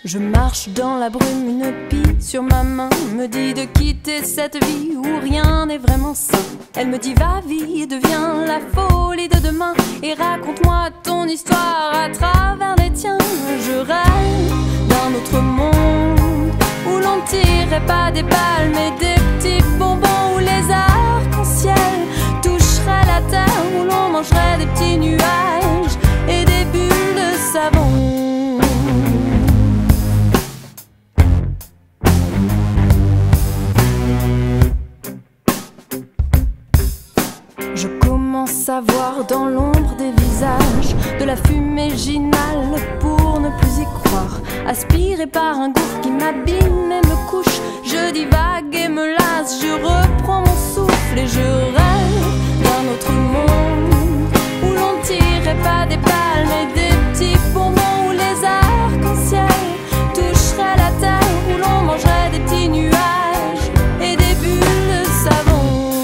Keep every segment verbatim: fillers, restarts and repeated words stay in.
Je marche dans la brume, une pie sur ma main me dit de quitter cette vie où rien n'est vraiment sain. Elle me dit va vie, deviens la folie de demain et raconte-moi ton histoire à travers les tiens. Je rêve d'un autre monde où l'on tirerait pas des balles mais des petits bonbons, où les arcs-en-ciel toucheraient la terre, où l'on mangerait des petits nuages et des bulles de savon. Je commence à voir dans l'ombre des visages de la fumée ginale pour ne plus y croire. Aspiré par un gouffre qui m'abîme et me couche, je divague et me lasse, je reprends mon souffle et je rêve d'un autre monde où l'on tirerait pas des balles mais des petits bonbons, où les arcs-en-ciel toucheraient la terre, où l'on mangerait des petits nuages et des bulles de savon.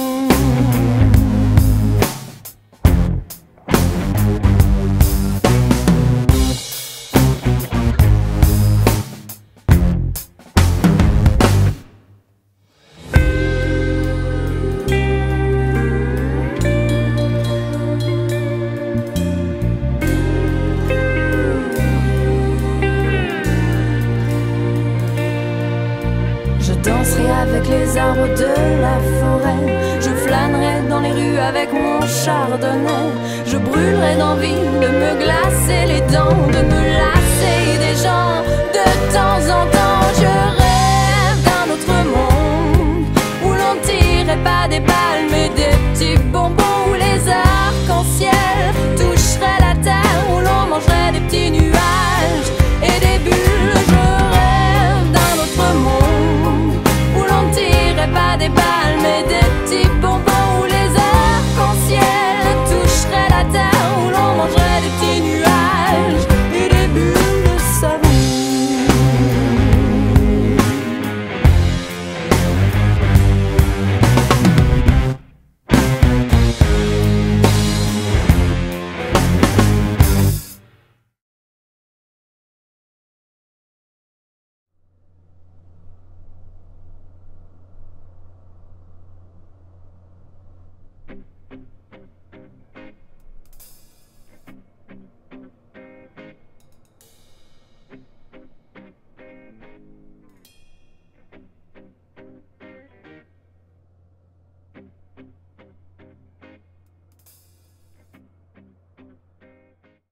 Je danserai avec les arbres de la forêt, je flânerai dans les rues avec mon chardonnay, je brûlerai d'envie de me glacer les dents, de me lasser des gens de temps en temps. Je rêve d'un autre monde où l'on tirerait pas des balles mais des petits bonbons,